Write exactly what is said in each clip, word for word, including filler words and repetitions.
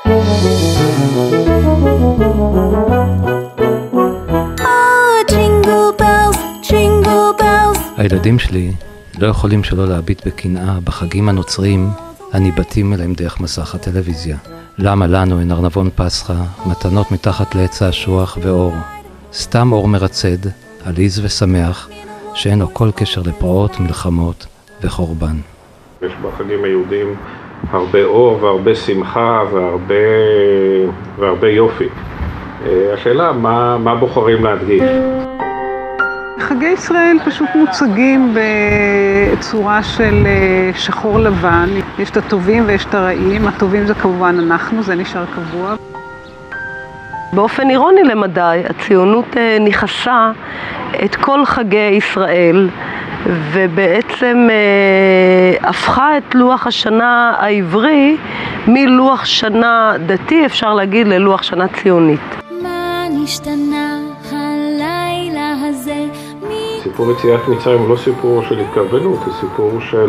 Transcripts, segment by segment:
הילדים שלי לא יכולים שלא להביט בקנאה בחגים הנוצריים הניבטים אליהם דרך מסך הטלוויזיה. למה לנו אין ארנבון פסחא, מתנות מתחת לעץ האשוח ואור? סתם אור מרצד, עליז ושמח, שאין לו כל קשר לפרעות, מלחמות וחורבן. יש בחגים היהודים הרבה אור והרבה שמחה והרבה, והרבה יופי. השאלה, מה, מה בוחרים להדגיש? חגי ישראל פשוט מוצגים בצורה של שחור לבן. יש את הטובים ויש את הרעים. הטובים זה כמובן אנחנו, זה נשאר קבוע. באופן אירוני למדי, הציונות נכנסה את כל חגי ישראל, ובעצם אה, הפכה את לוח השנה העברי מלוח שנה דתי, אפשר להגיד, ללוח שנה ציונית. מה נשתנה הלילה הזה? סיפור יציאת מצרים הוא לא סיפור של התכוונות, זה סיפור של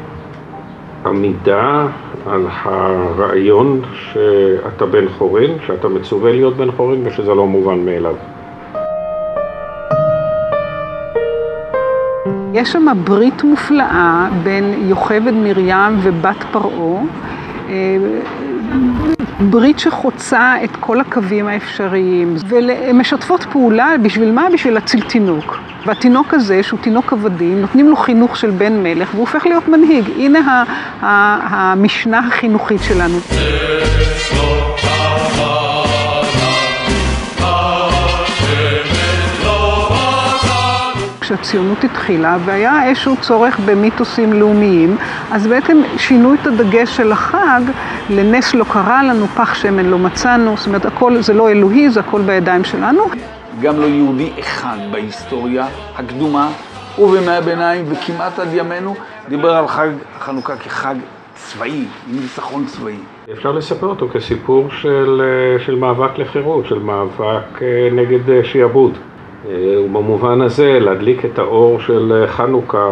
עמידה על הרעיון שאתה בן חורין, שאתה מצווה להיות בן חורין ושזה לא מובן מאליו. יש שם ברית מופלאה בין יוכבד מרים ובת פרעה, ברית שחוצה את כל הקווים האפשריים, והן משתפות פעולה בשביל מה? בשביל להציל תינוק. והתינוק הזה, שהוא תינוק עבדים, נותנים לו חינוך של בן מלך, והוא הופך להיות מנהיג. הנה המשנה החינוכית שלנו. כשהציונות התחילה והיה איזשהו צורך במיתוסים לאומיים, אז בעצם שינו את הדגש של החג לנס לא קרה לנו, פח שמן לא מצאנו, זאת אומרת, הכל זה לא אלוהי, זה הכל בידיים שלנו. גם לא יהודי אחד בהיסטוריה הקדומה ובימי הביניים וכמעט עד ימינו דיבר על חג החנוכה כחג צבאי, עם ניצחון צבאי. אפשר לספר אותו כסיפור של, של מאבק לחירות, של מאבק נגד שיעבוד. ובמובן הזה להדליק את האור של חנוכה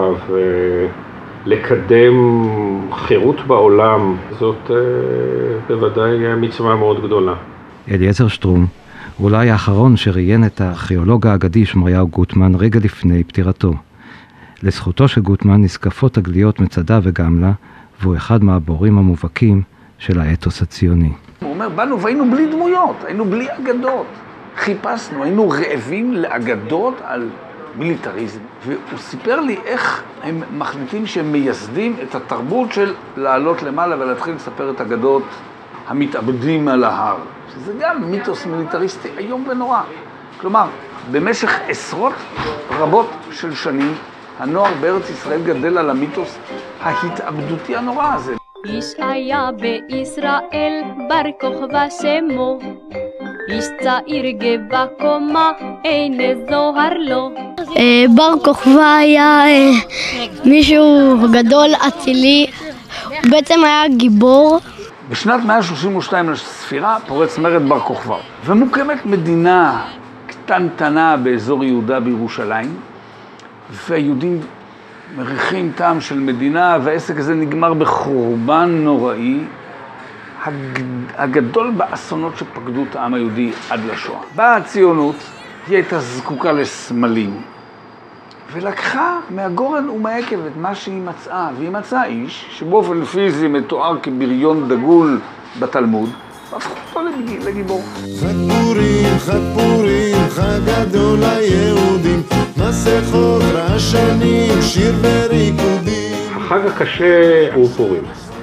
ולקדם חירות בעולם, זאת בוודאי מצווה מאוד גדולה. אליעזר שטרום, אולי האחרון שראיין את הארכיאולוג האגדי שמריהו גוטמן רגע לפני פטירתו. לזכותו של גוטמן נזקפות תגליות מצדה וגמלה, והוא אחד מהבורים המובהקים של האתוס הציוני. הוא אומר, באנו והיינו בלי דמויות, היינו בלי אגדות. חיפשנו, היינו רעבים לאגדות על מיליטריזם. והוא סיפר לי איך הם מחליטים שהם מייסדים את התרבות של לעלות למעלה ולהתחיל לספר את אגדות המתאבדים על ההר. שזה גם מיתוס מיליטריסטי איום ונורא. כלומר, במשך עשרות רבות של שנים, הנוער בארץ ישראל גדל על המיתוס ההתאבדותי הנורא הזה. איש היה בישראל בר כוכבא שמו, איש צעיר גבה קומה, אין זוהר לו. בר כוכבא היה מישהו גדול, אצילי, הוא בעצם היה גיבור. בשנת מאה שלושים ושתיים לספירה פורץ מרד בר כוכבא, ומוקמת מדינה קטנטנה באזור יהודה בירושלים, והיהודים מריחים טעם של מדינה, והעסק הזה נגמר בחורבן נוראי, הגדול באסונות שפקדו את העם היהודי עד לשואה. באה הציונות, היא הייתה זקוקה לסמלים, ולקחה מהגורן ומהעקב את מה שהיא מצאה, והיא מצאה איש שבאופן פיזי מתואר כבריון דגול בתלמוד, והפכו אותו לגיבור. חג פורים, חג פורים, חג גדול ליהודים, מסכות רעשנים, שיר וריקודים. החג הקשה הוא פורים,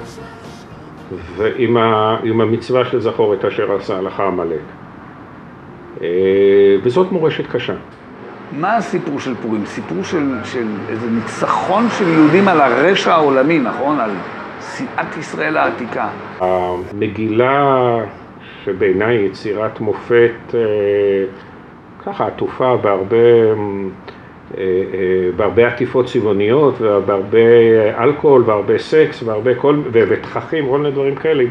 ועם ה, עם המצווה של זכור את אשר עשה לך עמלק. וזאת מורשת קשה. מה הסיפור של פורים? סיפור של, של איזה ניצחון של יהודים על הרשע העולמי, נכון? על שנאת ישראל העתיקה. המגילה שבעיניי יצירת מופת ככה עטופה בהרבה, בהרבה עטיפות צבעוניות ובהרבה אלכוהול והרבה סקס והרבה כל, ותככים, כל מיני דברים כאלה,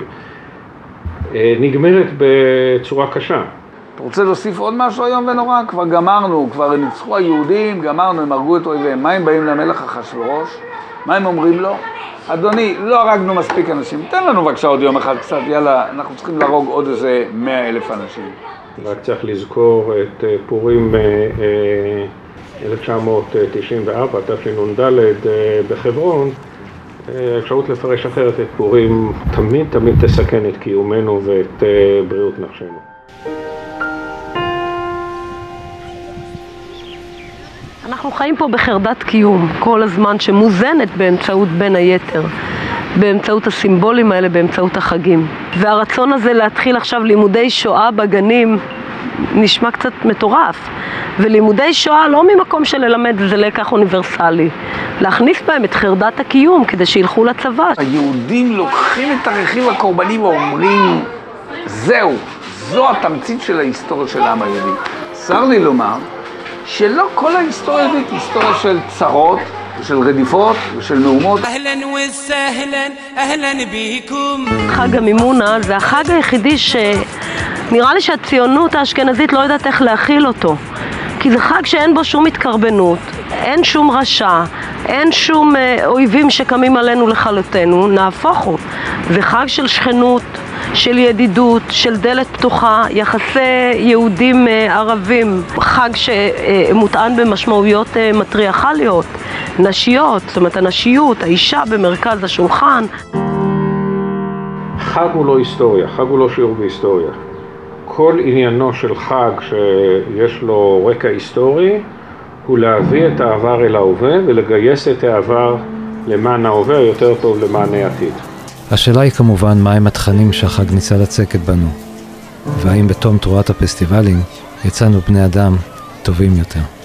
נגמרת בצורה קשה. אתה רוצה להוסיף עוד משהו היום ונורא? כבר גמרנו, כבר ניצחו היהודים, גמרנו, הם הרגו את אויביהם. מה הם באים למלך אחשוורוש? מה הם אומרים לו? אדוני, לא הרגנו מספיק אנשים, תן לנו בבקשה עוד יום אחד קצת, יאללה, אנחנו צריכים להרוג עוד איזה מאה אלף אנשים. רק צריך לזכור את פורים אלף תשע מאות תשעים וארבע, תשנ"ד בחברון. האפשרות לפרש אחרת את פורים תמיד תמיד תסכן את קיומנו ואת בריאות נפשנו. אנחנו חיים פה בחרדת קיום כל הזמן, שמוזנת באמצעות בין היתר, באמצעות הסימבולים האלה, באמצעות החגים. והרצון הזה להתחיל עכשיו לימודי שואה בגנים נשמע קצת מטורף. ולימודי שואה לא ממקום של ללמד, זה לקח אוניברסלי. להכניס בהם את חרדת הקיום כדי שילכו לצבא. היהודים לוקחים את הרכיב הקורבני ואומרים, זהו, זו התמצית של ההיסטוריה של העם היהודי. צר לי לומר שלא כל ההיסטוריה היהודית היא היסטוריה של צרות, של רדיפות ושל מהומות. חג המימונה זה החג היחידי שנראה לי שהציונות האשכנזית לא יודעת איך להכיל אותו. כי זה חג שאין בו שום התקרבנות, אין שום רשע, אין שום אויבים שקמים עלינו לכלותנו, נהפוך הוא. זה חג של שכנות, של ידידות, של דלת פתוחה, יחסי יהודים ערבים. חג שמוטען במשמעויות מטריארכליות, נשיות, זאת אומרת הנשיות, האישה במרכז השולחן. חג הוא לא היסטוריה, חג הוא לא שיעור בהיסטוריה. כל עניינו של חג שיש לו רקע היסטורי הוא להביא את העבר אל ההווה ולגייס את העבר למען ההווה יותר טוב למען העתיד. השאלה היא כמובן מהם התכנים שהחג ניסה לצקת בנו, והאם בתום תרועת הפסטיבלים יצאנו בני אדם טובים יותר.